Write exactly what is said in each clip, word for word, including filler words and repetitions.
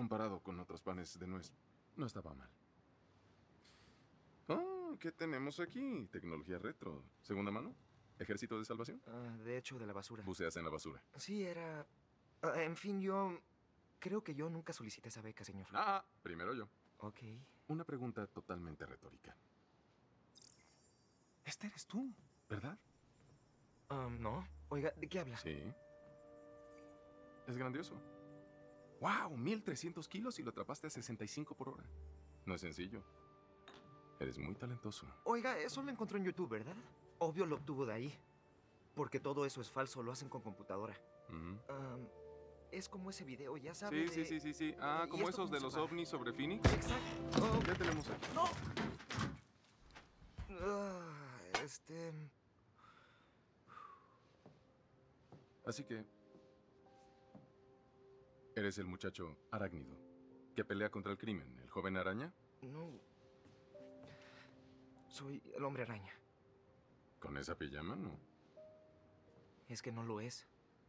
comparado con otros panes de nuez, no estaba mal. Oh, ¿qué tenemos aquí? Tecnología retro. ¿Segunda mano? ¿Ejército de salvación? Ah, de hecho, de la basura. Buceas en la basura. Sí, era... ah, en fin, yo... Creo que yo nunca solicité esa beca, señor. Ah, primero yo. Ok. Una pregunta totalmente retórica. Este eres tú, ¿verdad? Ah, no. Oiga, ¿de qué habla? Sí. Es grandioso. ¡Wow! mil trescientos kilos y lo atrapaste a sesenta y cinco por hora. No es sencillo. Eres muy talentoso. Oiga, eso lo encontró en YouTube, ¿verdad? Obvio lo obtuvo de ahí. Porque todo eso es falso, lo hacen con computadora. Ujú. Ah, es como ese video, ya sabe Sí, de... sí, sí, sí, sí. Ah, ¿Y como esto esos cómo de se los paga? ovnis sobre Phoenix. Exacto. Oh, ¿Qué tenemos aquí? ¡no! Ah, este... Así que... Eres el muchacho arácnido que pelea contra el crimen, el joven araña. No. Soy el hombre araña. ¿Con esa pijama? No. Es que no lo es.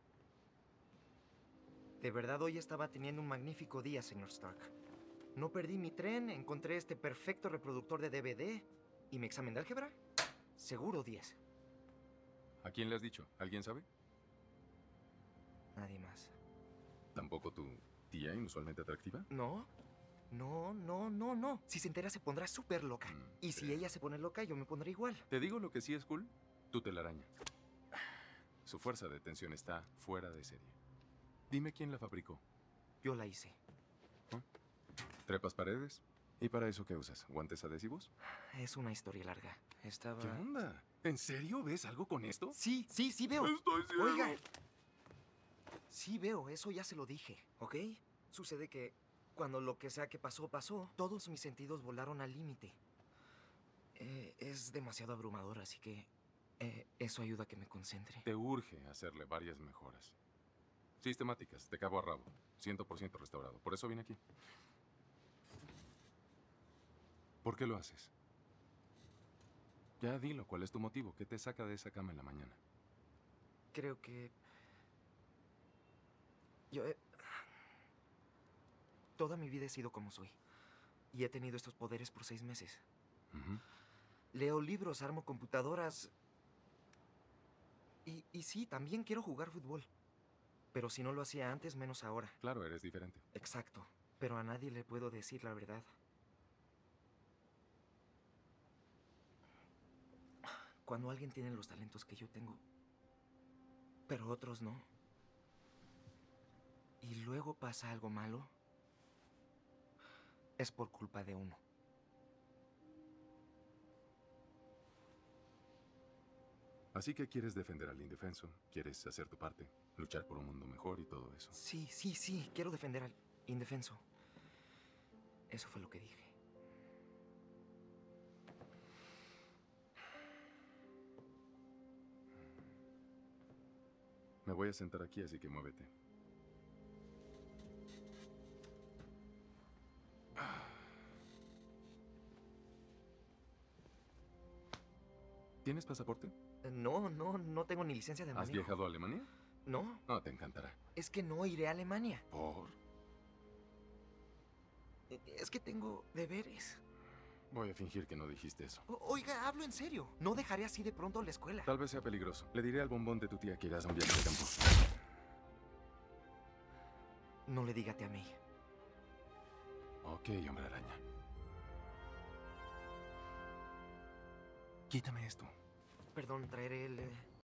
De verdad, hoy estaba teniendo un magnífico día, señor Stark. No perdí mi tren, encontré este perfecto reproductor de D V D y mi examen de álgebra, seguro diez. ¿A quién le has dicho? ¿Alguien sabe? Nadie más. ¿Tampoco tu tía inusualmente atractiva? ¿No? No, no, no, no. Si se entera se pondrá súper loca. Mm, Y sí. si ella se pone loca, yo me pondré igual. Te digo lo que sí es cool. Tu telaraña. Su fuerza de tensión está fuera de serie. Dime quién la fabricó. Yo la hice. ¿Trepas paredes? ¿Y para eso qué usas? ¿Guantes adhesivos? Es una historia larga. Estaba... ¿Qué onda? ¿En serio ves algo con esto? Sí, sí, sí veo. ¡Estoy ciego! Oiga. Sí veo, eso ya se lo dije, ¿ok? Sucede que cuando lo que sea que pasó, pasó, todos mis sentidos volaron al límite. Eh, es demasiado abrumador, así que eh, eso ayuda a que me concentre. Te urge hacerle varias mejoras. Sistemáticas, de cabo a rabo. cien por ciento restaurado. Por eso vine aquí. ¿Por qué lo haces? Ya dilo, ¿cuál es tu motivo? ¿Qué te saca de esa cama en la mañana? Creo que... Yo he... Toda mi vida he sido como soy. Y he tenido estos poderes por seis meses. Ujú. Leo libros, armo computadoras. Y, y sí, también quiero jugar fútbol. Pero si no lo hacía antes, menos ahora. Claro, eres diferente. Exacto. Pero a nadie le puedo decir la verdad. Cuando alguien tiene los talentos que yo tengo, pero otros no, y luego pasa algo malo, es por culpa de uno. Así que quieres defender al indefenso, quieres hacer tu parte, luchar por un mundo mejor y todo eso. Sí, sí, sí, quiero defender al indefenso. Eso fue lo que dije. Me voy a sentar aquí, así que muévete. ¿Tienes pasaporte? No, no, no tengo ni licencia de ¿Has manejo. viajado a Alemania? No, No, te encantará. es que no iré a Alemania. ¿Por? Es que tengo deberes. Voy a fingir que no dijiste eso. O- Oiga, hablo en serio. No dejaré así de pronto la escuela. Tal vez sea peligroso. Le diré al bombón de tu tía que irás a un viaje de campo. No le dígate a May. Ok, hombre araña. Quítame esto. Perdón, traeré el... eh,